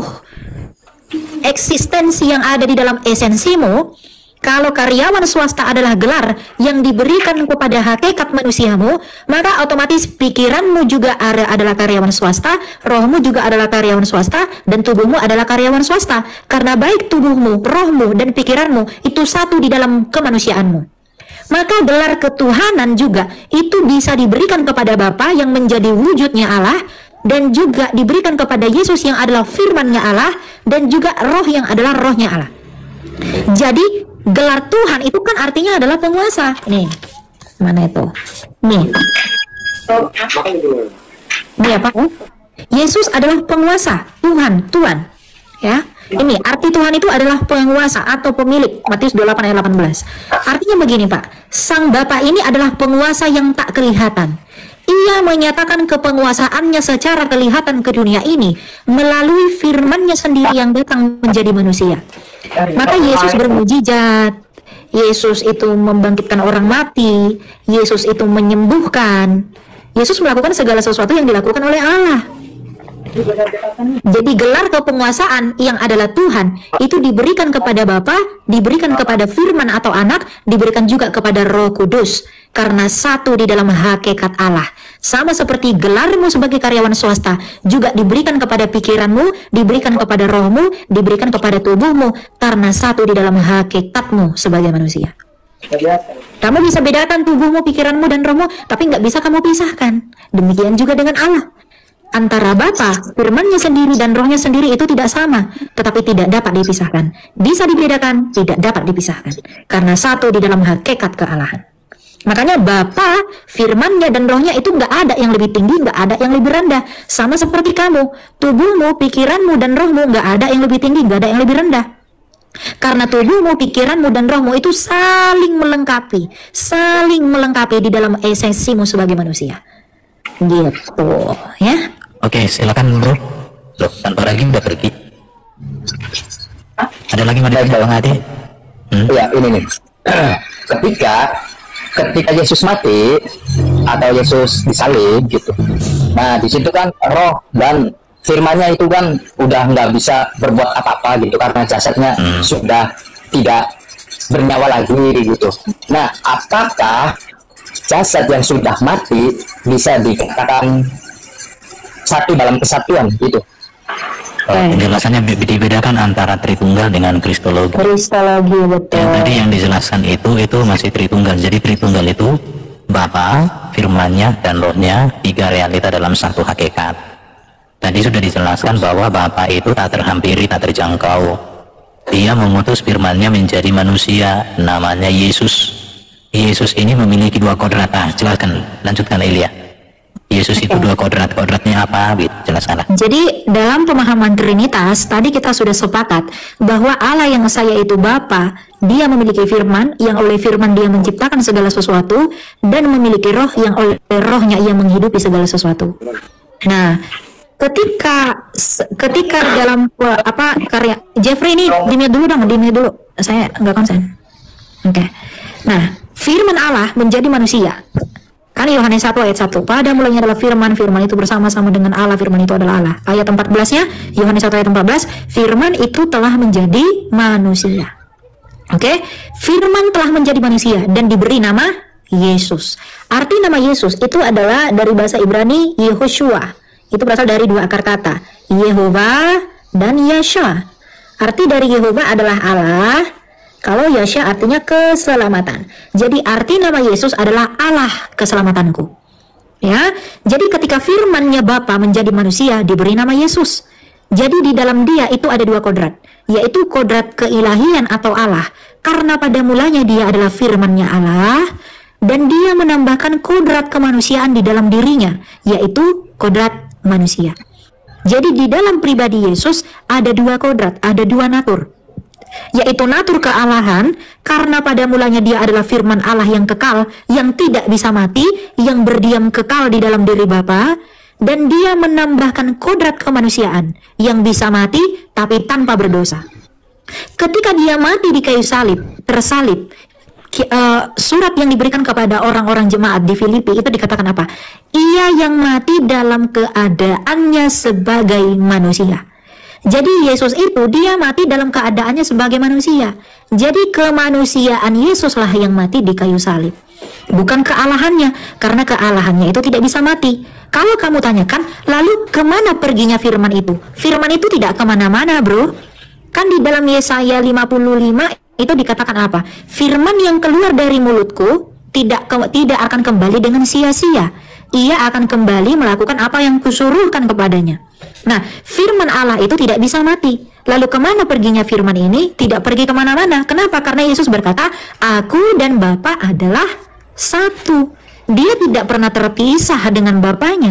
eksistensi yang ada di dalam esensimu. Kalau karyawan swasta adalah gelar yang diberikan kepada hakikat manusiamu, maka otomatis pikiranmu juga adalah karyawan swasta, rohmu juga adalah karyawan swasta, dan tubuhmu adalah karyawan swasta. Karena baik tubuhmu, rohmu, dan pikiranmu itu satu di dalam kemanusiaanmu. Maka gelar ketuhanan juga itu bisa diberikan kepada Bapa yang menjadi wujudnya Allah, dan juga diberikan kepada Yesus yang adalah firmannya Allah, dan juga roh yang adalah rohnya Allah. Jadi gelar Tuhan itu kan artinya adalah penguasa. Nih, mana itu? Nih. Ini apa? Yesus adalah penguasa, Tuhan. Ya. Ini arti Tuhan itu adalah penguasa atau pemilik. Matius 28 ayat 18. Artinya begini, Pak. Sang Bapa ini adalah penguasa yang tak kelihatan. Ia menyatakan kepenguasaannya secara kelihatan ke dunia ini melalui firman-Nya sendiri yang datang menjadi manusia. Maka Yesus bermujizat, Yesus itu membangkitkan orang mati, Yesus itu menyembuhkan, Yesus melakukan segala sesuatu yang dilakukan oleh Allah. Jadi gelar kepenguasaan yang adalah Tuhan itu diberikan kepada Bapa, diberikan kepada firman atau anak, diberikan juga kepada Roh Kudus, karena satu di dalam hakikat Allah. Sama seperti gelarmu sebagai karyawan swasta juga diberikan kepada pikiranmu, diberikan kepada rohmu, diberikan kepada tubuhmu, karena satu di dalam hakikatmu sebagai manusia. Kamu bisa bedakan tubuhmu, pikiranmu, dan rohmu, tapi nggak bisa kamu pisahkan. Demikian juga dengan Allah. Antara Bapa, firman-Nya sendiri dan rohnya sendiri itu tidak sama, tetapi tidak dapat dipisahkan. Bisa dibedakan, tidak dapat dipisahkan, karena satu di dalam hakikat kealahan. Makanya Bapa, firman-Nya dan rohnya itu nggak ada yang lebih tinggi, nggak ada yang lebih rendah. Sama seperti kamu, tubuhmu, pikiranmu, dan rohmu nggak ada yang lebih tinggi, nggak ada yang lebih rendah. Karena tubuhmu, pikiranmu, dan rohmu itu saling melengkapi di dalam esensimu sebagai manusia. Gitu, ya. Oke, silakan bro. Loh, tanpa lagi udah pergi. Ada lagi Bang Adi? Ya, ini nih. ketika Yesus mati atau Yesus disalib gitu. Nah, di situ kan roh dan firman-Nya itu kan udah nggak bisa berbuat apa-apa gitu karena jasadnya sudah tidak bernyawa lagi gitu. Nah, apakah jasad yang sudah mati bisa dikatakan satu dalam kesatuan gitu? Penjelasannya dibedakan antara Tritunggal dengan Kristologi. Kristologi, betul. Yang tadi yang dijelaskan itu masih Tritunggal. Jadi Tritunggal itu Bapa, firman-Nya, dan rohnya, tiga realita dalam satu hakikat. Tadi sudah dijelaskan bahwa Bapa itu tak terhampiri, tak terjangkau. Dia mengutus firman-Nya menjadi manusia, namanya Yesus. Yesus ini memiliki dua kodrat. Jelaskan, lanjutkan Elia. Yesus itu dua kodratnya apa? Jelaskanlah. Jadi dalam pemahaman Trinitas tadi kita sudah sepakat bahwa Allah yang saya itu Bapa, dia memiliki firman, yang oleh firman dia menciptakan segala sesuatu, dan memiliki roh, yang oleh rohnya ia menghidupi segala sesuatu. Nah, ketika dalam karya Jeffrey ini dimute dulu, saya nggak konsen. Oke. Nah, firman Allah menjadi manusia. Kan Yohanes 1 ayat 1, pada mulanya adalah firman, firman itu bersama-sama dengan Allah, firman itu adalah Allah. Ayat 14-nya, Yohanes 1 ayat 14, firman itu telah menjadi manusia. Oke, firman telah menjadi manusia dan diberi nama Yesus. Arti nama Yesus itu adalah dari bahasa Ibrani Yehoshua. Itu berasal dari dua akar kata, Yehovah dan Yasha. Arti dari Yehovah adalah Allah, kalau Yasha artinya keselamatan. Jadi arti nama Yesus adalah Allah keselamatanku. Ya, jadi ketika firman-Nya Bapa menjadi manusia diberi nama Yesus. Jadi di dalam dia itu ada dua kodrat, yaitu kodrat keilahian atau Allah. Karena pada mulanya dia adalah firman-Nya Allah, dan dia menambahkan kodrat kemanusiaan di dalam dirinya, yaitu kodrat manusia. Jadi di dalam pribadi Yesus ada dua kodrat, ada dua natur, yaitu natur kealahan, karena pada mulanya dia adalah firman Allah yang kekal, yang tidak bisa mati, yang berdiam kekal di dalam diri Bapa, dan dia menambahkan kodrat kemanusiaan yang bisa mati tapi tanpa berdosa. Ketika dia mati di kayu salib, tersalib, surat yang diberikan kepada orang-orang jemaat di Filipi itu dikatakan apa? Ia yang mati dalam keadaannya sebagai manusia. Jadi Yesus itu dia mati dalam keadaannya sebagai manusia. Jadi kemanusiaan Yesuslah yang mati di kayu salib, bukan kealahannya, karena kealahannya itu tidak bisa mati. Kalau kamu tanyakan, lalu kemana perginya firman itu? Firman itu tidak kemana-mana, bro. Kan di dalam Yesaya 55 itu dikatakan apa? Firman yang keluar dari mulutku tidak akan kembali dengan sia-sia. Ia akan kembali melakukan apa yang kusuruhkan kepadanya. Nah, firman Allah itu tidak bisa mati. Lalu kemana perginya firman ini? Tidak pergi kemana-mana. Kenapa? Karena Yesus berkata, aku dan Bapa adalah satu. Dia tidak pernah terpisah dengan Bapanya.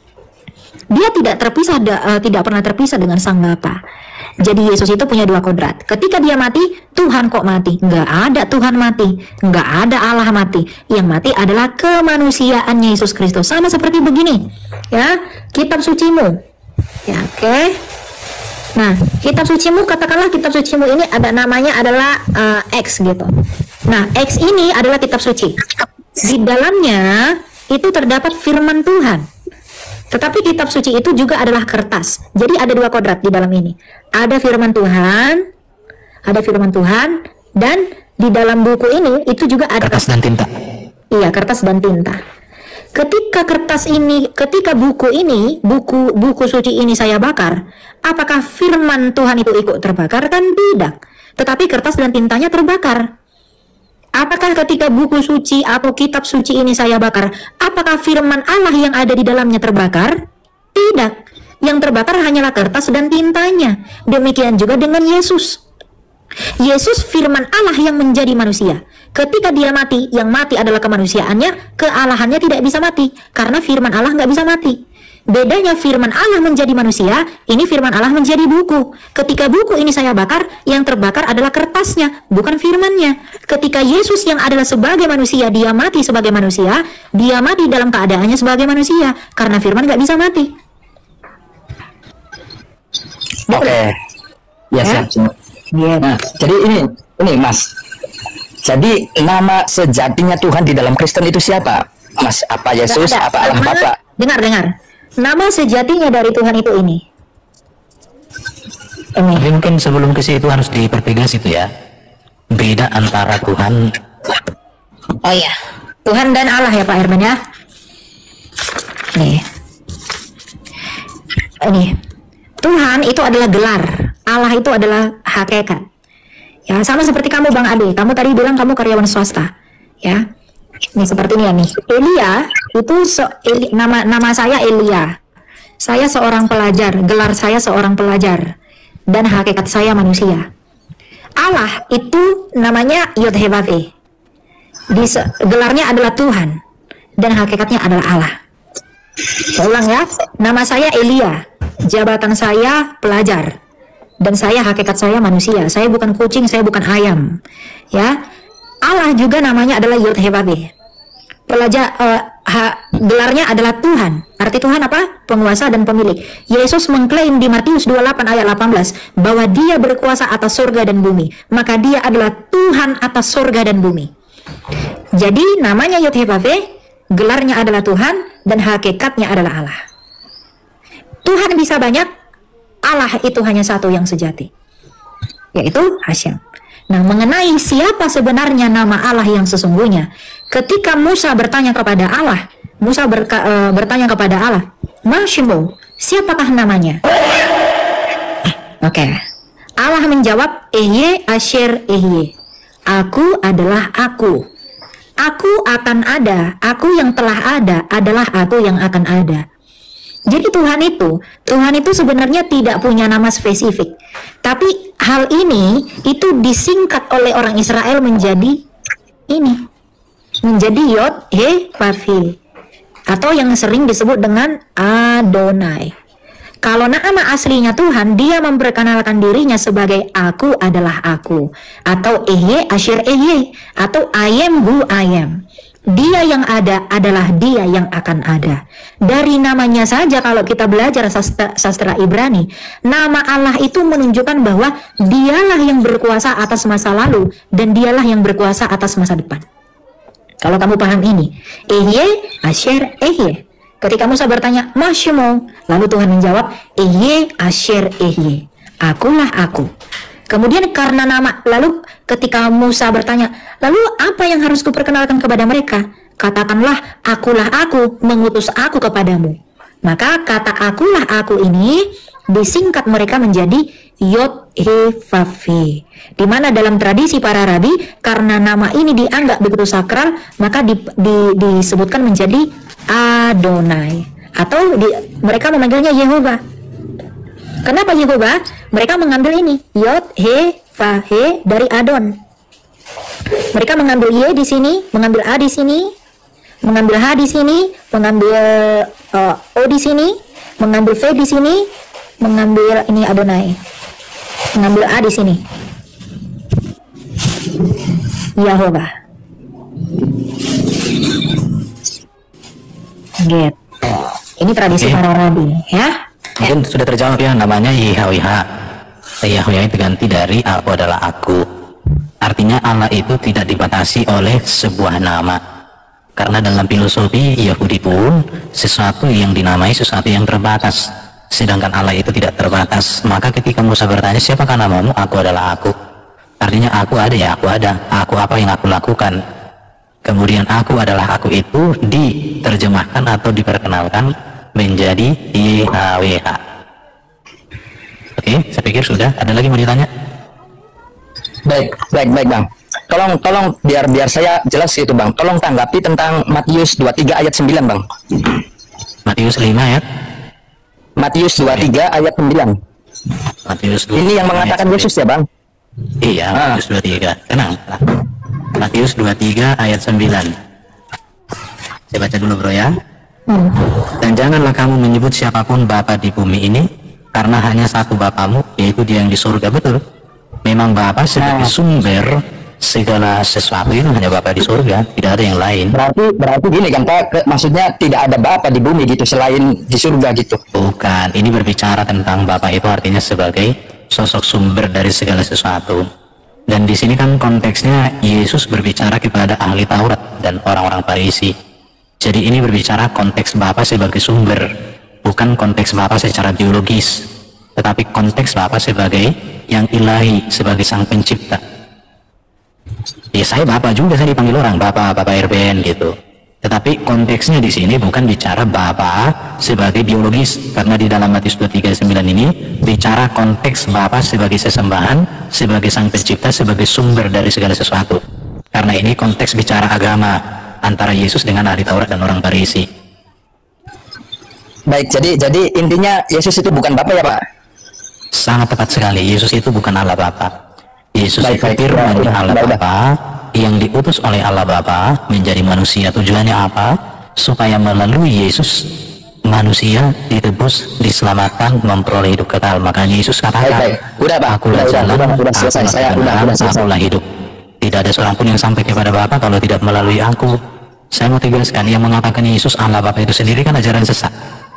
Dia tidak pernah terpisah dengan Sang Bapa. Jadi Yesus itu punya dua kodrat. Ketika dia mati, Tuhan kok mati? Nggak ada Tuhan mati, nggak ada Allah mati. Yang mati adalah kemanusiaannya Yesus Kristus. Sama seperti begini, ya, kitab sucimu. Ya, oke. Nah, kitab sucimu, katakanlah kitab sucimu ini ada namanya adalah X gitu. Nah, X ini adalah kitab suci. Di dalamnya itu terdapat firman Tuhan. Tetapi kitab suci itu juga adalah kertas. Jadi ada dua kodrat di dalam ini. Ada firman Tuhan, dan di dalam buku ini itu juga ada kertas dan tinta. Iya, kertas dan tinta. Ketika kertas ini, ketika buku ini, buku suci ini saya bakar, apakah firman Tuhan itu ikut terbakar? Kan tidak. Tetapi kertas dan tintanya terbakar. Apakah ketika buku suci atau kitab suci ini saya bakar, apakah firman Allah yang ada di dalamnya terbakar? Tidak. Yang terbakar hanyalah kertas dan tintanya. Demikian juga dengan Yesus. Yesus firman Allah yang menjadi manusia. Ketika dia mati, yang mati adalah kemanusiaannya, kealahannya tidak bisa mati, karena firman Allah nggak bisa mati. Bedanya firman Allah menjadi manusia, ini firman Allah menjadi buku. Ketika buku ini saya bakar, yang terbakar adalah kertasnya, bukan firmannya. Ketika Yesus yang adalah sebagai manusia, dia mati sebagai manusia, dia mati dalam keadaannya sebagai manusia, karena firman nggak bisa mati. Oke. Ya, siap. Nah, jadi ini Mas. Jadi nama sejatinya Tuhan di dalam Kristen itu siapa? Mas, apa Yesus, apa Allah Bapa? Dengar. Nama sejatinya dari Tuhan itu ini. Tapi mungkin sebelum ke situ harus dipertegas itu ya. Beda antara Tuhan. Oh iya, Tuhan dan Allah ya Pak Herman ya. Nih. Tuhan itu adalah gelar, Allah itu adalah hakikat. Ya, sama seperti kamu Bang Ade, kamu tadi bilang kamu karyawan swasta. Ya. Nih seperti ini ya nih. Elia itu nama saya Elia. Saya seorang pelajar, gelar saya seorang pelajar dan hakikat saya manusia. Allah itu namanya Yod-Heh-Vav-He. Gelarnya adalah Tuhan dan hakikatnya adalah Allah. Saya ulang ya, nama saya Elia, jabatan saya pelajar, dan saya hakikat saya manusia. Saya bukan kucing, saya bukan ayam. Ya, Allah juga namanya adalah Yod-Heh-Vav-He. Gelarnya adalah Tuhan. Arti Tuhan apa? Penguasa dan pemilik. Yesus mengklaim di Matius 28 ayat 18 bahwa dia berkuasa atas surga dan bumi. Maka dia adalah Tuhan atas surga dan bumi. Jadi namanya Yod-Heh-Vav-He, gelarnya adalah Tuhan dan hakikatnya adalah Allah. Tuhan bisa banyak, Allah itu hanya satu yang sejati, yaitu Hasyam. Nah, mengenai siapa sebenarnya nama Allah yang sesungguhnya, ketika Musa bertanya kepada Allah, bertanya kepada Allah, Mashmo, siapakah namanya? Oke. Allah menjawab, Ehye Asher Ehye. Aku adalah aku. Aku akan ada, aku yang telah ada adalah aku yang akan ada. Jadi Tuhan itu sebenarnya tidak punya nama spesifik. Tapi hal ini itu disingkat oleh orang Israel menjadi ini. Menjadi Yod-Heh-Vav-He. Atau yang sering disebut dengan Adonai. Kalau nama aslinya Tuhan, dia memperkenalkan dirinya sebagai aku adalah aku. Atau Ehye Asher Ehye. Atau I am who I am. Dia yang ada adalah dia yang akan ada. Dari namanya saja kalau kita belajar sastra Ibrani, nama Allah itu menunjukkan bahwa dialah yang berkuasa atas masa lalu dan dialah yang berkuasa atas masa depan. Kalau kamu paham ini, Ehye Asher Ehye. Ketika Musa bertanya, Mashmo, lalu Tuhan menjawab, Ehye Asher Ehye. Akulah aku. Kemudian karena nama, lalu ketika Musa bertanya, lalu apa yang harus kuperkenalkan kepada mereka? Katakanlah, akulah aku, mengutus aku kepadamu. Maka kata akulah aku ini disingkat mereka menjadi Yod-Heh-Vav-He. Di mana dalam tradisi para rabi, karena nama ini dianggap begitu sakral, maka disebutkan menjadi Adonai. Atau mereka memanggilnya Yehova. Kenapa Yehova? Mereka mengambil ini Yod-Heh-Vav-He dari Adon. Mereka mengambil Y di sini, mengambil A di sini, mengambil H di sini, mengambil O di sini, mengambil V di sini, mengambil ini Adonai, mengambil A di sini, Yehova. Gitu. Ini tradisi para rabi, ya. Mungkin sudah terjawab ya, namanya Yahweh. Yahweh itu ganti dari aku adalah aku. Artinya Allah itu tidak dibatasi oleh sebuah nama. Karena dalam filosofi Yahudi pun sesuatu yang dinamai sesuatu yang terbatas. Sedangkan Allah itu tidak terbatas. Maka ketika Musa bertanya, siapakah namamu? Aku adalah aku. Artinya aku ada ya aku ada. Aku apa yang aku lakukan. Kemudian aku adalah aku itu diterjemahkan atau diperkenalkan menjadi YHWH. Oke, saya pikir sudah. Ada lagi mau ditanya? Baik Bang. Tolong biar saya jelas itu Bang. Tolong tanggapi tentang Matius 23 ayat 9 Bang. Matius 5 ya. Matius 23 ayat 9. Matius 2. Ini yang mengatakan Yesus ya Bang? Iya, Matius 23. Tenang. Matius 23 ayat 9. Saya baca dulu bro ya. Dan janganlah kamu menyebut siapapun Bapa di bumi ini, karena hanya satu Bapamu, yaitu Dia yang di surga. Betul. Memang Bapa sebagai sumber segala sesuatu itu hanya Bapa di surga, tidak ada yang lain. Berarti gini kan Pak, maksudnya tidak ada Bapa di bumi gitu selain di surga gitu. Bukan, ini berbicara tentang Bapa itu artinya sebagai sosok sumber dari segala sesuatu. Dan di sini kan konteksnya Yesus berbicara kepada ahli Taurat dan orang-orang Farisi. Jadi ini berbicara konteks Bapa sebagai sumber, bukan konteks Bapa secara biologis, tetapi konteks Bapa sebagai yang ilahi, sebagai sang pencipta. Ya saya Bapa juga, saya dipanggil orang Bapa RBN gitu. Tetapi konteksnya di sini bukan bicara Bapa sebagai biologis, karena di dalam Matius 23:9 ini bicara konteks Bapa sebagai sesembahan, sebagai sang pencipta, sebagai sumber dari segala sesuatu. Karena ini konteks bicara agama antara Yesus dengan ahli Taurat dan orang Farisi. Baik, jadi intinya Yesus itu bukan Bapa ya Pak? Sangat tepat sekali, Yesus itu bukan Allah Bapa. Yesus itu firman Allah Bapa yang diutus oleh Allah Bapa menjadi manusia. Tujuannya apa? Supaya melalui Yesus manusia ditebus, diselamatkan, memperoleh hidup kekal. Makanya Yesus katakan, akulah jalan, akulah hidup. Tidak ada seorang pun yang sampai kepada Bapa kalau tidak melalui aku. Saya mau tegaskan, yang mengatakan Yesus Allah Bapa itu sendiri kan ajaran sesat.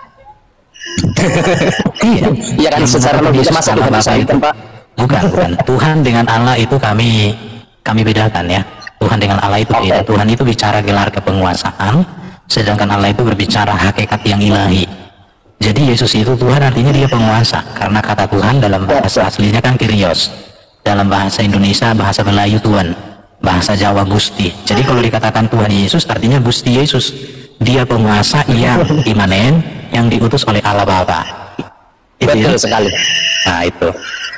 Iya kan, secara logika masa Tuhan bisa itu Pak? Bukan. Tuhan dengan Allah itu kami bedakan ya. Tuhan dengan Allah itu beda. Tuhan itu bicara gelar kepenguasaan, sedangkan Allah itu berbicara hakikat yang ilahi. Jadi Yesus itu Tuhan artinya dia penguasa, karena kata Tuhan dalam bahasa aslinya kan Kyrios. Dalam bahasa Indonesia, bahasa Melayu Tuhan, bahasa Jawa Gusti. Jadi kalau dikatakan Tuhan Yesus artinya Gusti Yesus. Dia penguasa yang imanen, yang diutus oleh Allah Bapa. Betul sekali. Nah itu.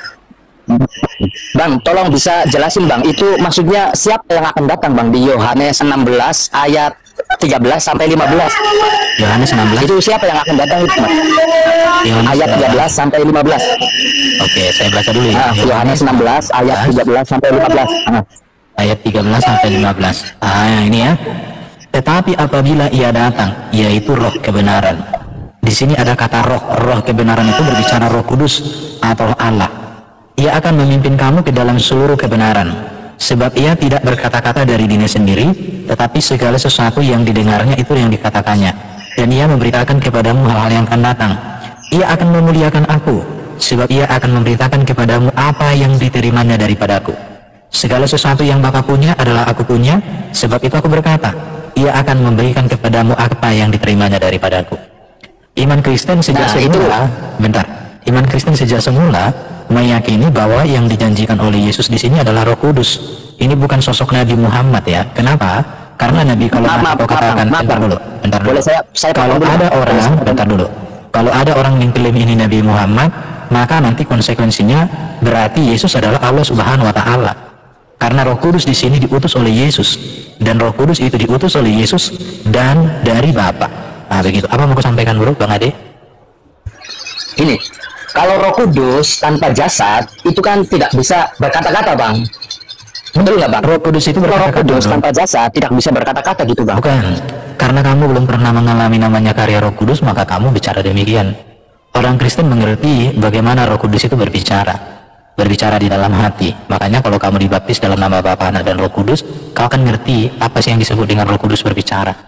Bang, tolong bisa jelasin Bang, itu maksudnya siapa yang akan datang Bang di Yohanes 16 ayat 13 sampai 15? Yohanes 16 itu siapa yang akan datang itu Bang? Ayat 13 sampai 15. Oke, saya baca dulu ya. Yohanes 16 ayat 13 sampai 15. Ayat 13 sampai 15. Ini ya. Tetapi apabila Ia datang, yaitu Roh kebenaran. Di sini ada kata roh kebenaran itu berbicara Roh Kudus atau Allah. Ia akan memimpin kamu ke dalam seluruh kebenaran, sebab Ia tidak berkata-kata dari dirinya sendiri, tetapi segala sesuatu yang didengarnya itu yang dikatakannya, dan Ia memberitakan kepadamu hal-hal yang akan datang. Ia akan memuliakan aku, sebab Ia akan memberitakan kepadamu apa yang diterimanya daripadaku. Segala sesuatu yang Bapa punya adalah aku punya, sebab itu aku berkata, Ia akan memberikan kepadamu apa yang diterimanya daripadaku. Iman Kristen sejak semula, Iman Kristen sejak semula meyakini bahwa yang dijanjikan oleh Yesus di sini adalah Roh Kudus. Ini bukan sosok Nabi Muhammad ya. Kenapa? Karena Nabi kalau katakan bentar dulu. Boleh saya kalau ada orang kalau ada orang yang klaim ini Nabi Muhammad, maka nanti konsekuensinya berarti Yesus adalah Allah Subhanahu wa taala. Karena Roh Kudus di sini diutus oleh Yesus, dan Roh Kudus itu diutus oleh Yesus dan dari Bapa. Nah, begitu. Apa mau aku sampaikan bro, Bang Ade? Ini kalau Roh Kudus tanpa jasad itu kan tidak bisa berkata-kata Bang. Betul nggak Bang? Roh Kudus itu Roh Kudus tanpa jasad tidak bisa berkata-kata gitu Bang. Bukan. Karena kamu belum pernah mengalami namanya karya Roh Kudus, maka kamu bicara demikian. Orang Kristen mengerti bagaimana Roh Kudus itu berbicara di dalam hati. Makanya kalau kamu dibaptis dalam nama Bapa, Anak dan Roh Kudus, kau akan ngerti apa sih yang disebut dengan Roh Kudus berbicara.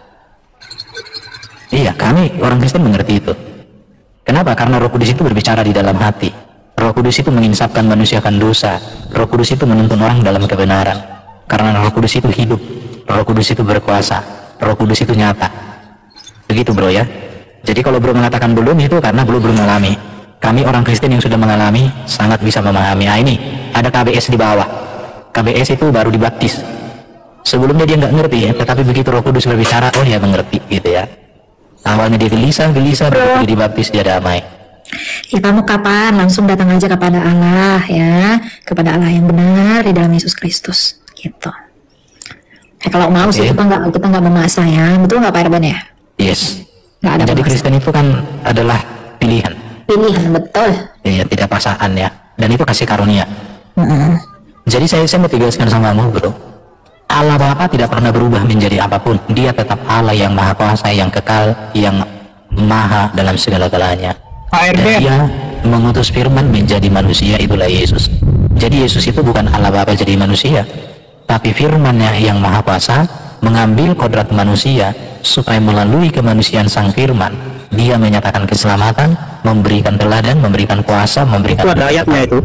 Iya, kami orang Kristen mengerti itu. Kenapa? Karena Roh Kudus itu berbicara di dalam hati. Roh Kudus itu menginsafkan manusia akan dosa. Roh Kudus itu menuntun orang dalam kebenaran. Karena Roh Kudus itu hidup. Roh Kudus itu berkuasa. Roh Kudus itu nyata. Begitu bro ya. Jadi kalau bro mengatakan belum, itu karena belum mengalami. Kami orang Kristen yang sudah mengalami sangat bisa memahami. Ini ada KBS di bawah. KBS itu baru dibaptis. Sebelumnya dia nggak ngerti ya, tetapi begitu Roh Kudus berbicara, oh dia mengerti gitu ya. Awalnya dia gelisah, begitu dia dibaptis dia damai. Ya kamu kapan langsung datang aja kepada Allah ya, kepada Allah yang benar di dalam Yesus Kristus gitu. Kalau mau sih kita nggak memaksa ya, betul nggak Pak Erban ya? Yes. Nggak ada Jadi Kristen itu kan adalah pilihan. Pilihan, betul. Iya, tidak paksaan ya. Dan itu kasih karunia. Jadi saya mau tegaskan sama kamu bro, Allah Bapa tidak pernah berubah menjadi apapun. Dia tetap Allah yang maha kuasa, yang kekal, yang maha dalam segala-galanya. Dan dia mengutus firman menjadi manusia, itulah Yesus. Jadi Yesus itu bukan Allah Bapa jadi manusia, tapi firman-Nya yang maha kuasa mengambil kodrat manusia supaya melalui kemanusiaan sang firman dia menyatakan keselamatan, memberikan teladan, memberikan kuasa, memberikan. Itu ada ayatnya itu.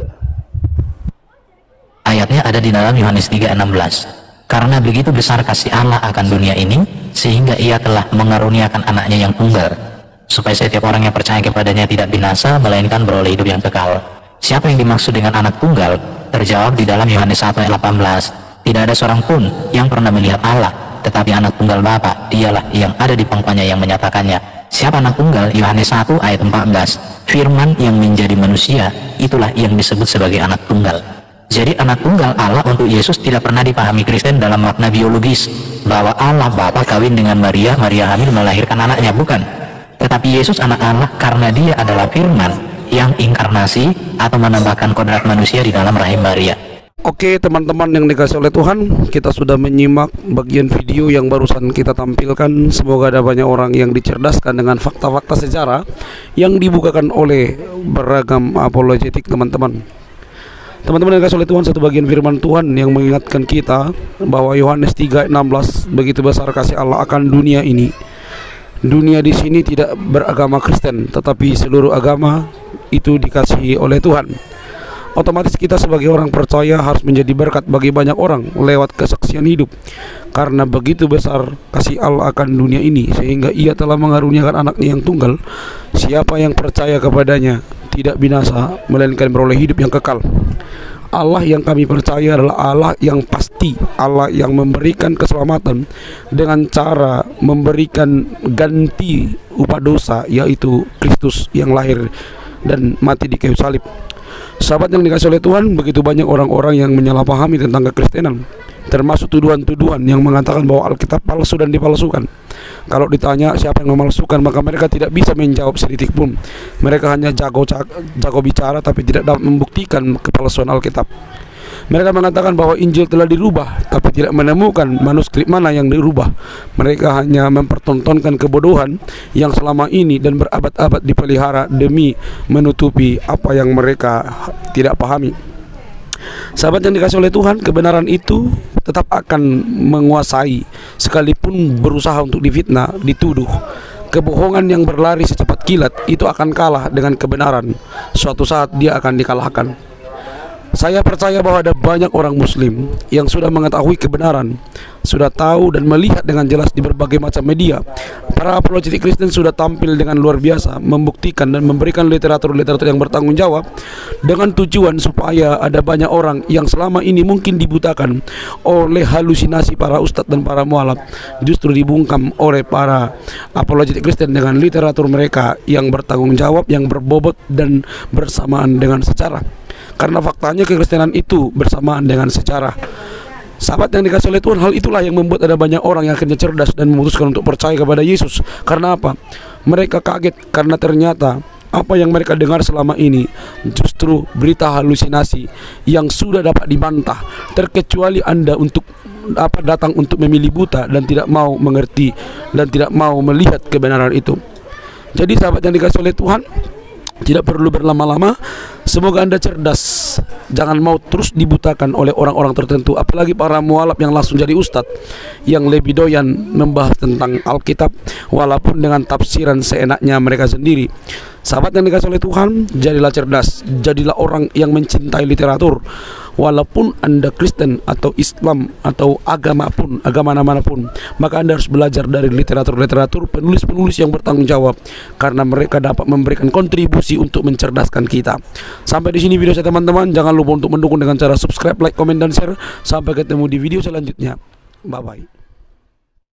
Ayatnya ada di dalam Yohanes 3:16. Karena begitu besar kasih Allah akan dunia ini sehingga ia telah mengaruniakan anaknya yang tunggal supaya setiap orang yang percaya kepadanya tidak binasa melainkan beroleh hidup yang kekal. Siapa yang dimaksud dengan anak tunggal? Terjawab di dalam Yohanes 1:18. Tidak ada seorang pun yang pernah melihat Allah, tetapi anak tunggal Bapa, dialah yang ada di pangkuannya yang menyatakannya. Siapa anak tunggal? Yohanes 1:14. Firman yang menjadi manusia, itulah yang disebut sebagai anak tunggal. Jadi anak tunggal Allah untuk Yesus tidak pernah dipahami Kristen dalam makna biologis, bahwa Allah Bapa kawin dengan Maria, Maria hamil melahirkan anaknya, bukan. Tetapi Yesus anak Allah karena dia adalah firman yang inkarnasi atau menambahkan kodrat manusia di dalam rahim Maria. Oke teman-teman yang dikasih oleh Tuhan, kita sudah menyimak bagian video yang barusan kita tampilkan. Semoga ada banyak orang yang dicerdaskan dengan fakta-fakta sejarah yang dibukakan oleh beragam apologetik teman-teman. Teman-teman yang dikasih oleh Tuhan, satu bagian firman Tuhan yang mengingatkan kita bahwa Yohanes 3:16, begitu besar kasih Allah akan dunia ini. Dunia di sini tidak beragama Kristen, tetapi seluruh agama itu dikasihi oleh Tuhan. Otomatis kita sebagai orang percaya harus menjadi berkat bagi banyak orang lewat kesaksian hidup. Karena begitu besar kasih Allah akan dunia ini sehingga ia telah mengaruniakan anaknya yang tunggal. Siapa yang percaya kepadanya tidak binasa melainkan beroleh hidup yang kekal. Allah yang kami percaya adalah Allah yang pasti, Allah yang memberikan keselamatan dengan cara memberikan ganti upah dosa, yaitu Kristus yang lahir dan mati di kayu salib. Sahabat yang dikasih oleh Tuhan, begitu banyak orang-orang yang menyalahpahami tentang kekristenan, termasuk tuduhan-tuduhan yang mengatakan bahwa Alkitab palsu dan dipalsukan. Kalau ditanya siapa yang memalsukan, maka mereka tidak bisa menjawab sedikit pun. Mereka hanya jago bicara tapi tidak dapat membuktikan kepalsuan Alkitab. Mereka mengatakan bahwa Injil telah dirubah, tapi tidak menemukan manuskrip mana yang dirubah. Mereka hanya mempertontonkan kebodohan yang selama ini dan berabad-abad dipelihara demi menutupi apa yang mereka tidak pahami. Sahabat yang dikasih oleh Tuhan, kebenaran itu tetap akan menguasai sekalipun berusaha untuk difitnah, dituduh. Kebohongan yang berlari secepat kilat itu akan kalah dengan kebenaran. Suatu saat dia akan dikalahkan. Saya percaya bahwa ada banyak orang Muslim yang sudah mengetahui kebenaran, sudah tahu dan melihat dengan jelas di berbagai macam media. Para apologetik Kristen sudah tampil dengan luar biasa, membuktikan dan memberikan literatur-literatur yang bertanggung jawab dengan tujuan supaya ada banyak orang yang selama ini mungkin dibutakan oleh halusinasi para ustadz dan para mualaf, justru dibungkam oleh para apologetik Kristen dengan literatur mereka yang bertanggung jawab, yang berbobot dan bersamaan dengan sejarah. Karena faktanya kekristenan itu bersamaan dengan sejarah. Sahabat yang dikasih oleh Tuhan, hal itulah yang membuat ada banyak orang yang akhirnya cerdas dan memutuskan untuk percaya kepada Yesus. Karena apa? Mereka kaget karena ternyata apa yang mereka dengar selama ini justru berita halusinasi yang sudah dapat dibantah. Terkecuali Anda datang untuk memilih buta dan tidak mau mengerti dan tidak mau melihat kebenaran itu. Jadi sahabat yang dikasih oleh Tuhan, tidak perlu berlama-lama. Semoga Anda cerdas. Jangan mau terus dibutakan oleh orang-orang tertentu, apalagi para mualaf yang langsung jadi ustadz, yang lebih doyan membahas tentang Alkitab walaupun dengan tafsiran seenaknya mereka sendiri. Sahabat yang dikasih oleh Tuhan, jadilah cerdas, jadilah orang yang mencintai literatur. Walaupun Anda Kristen atau Islam atau agama manapun, maka Anda harus belajar dari literatur-literatur penulis-penulis yang bertanggung jawab, karena mereka dapat memberikan kontribusi untuk mencerdaskan kita. Sampai di sini video saya teman-teman. Jangan lupa untuk mendukung dengan cara subscribe, like, komen, dan share. Sampai ketemu di video selanjutnya. Bye bye.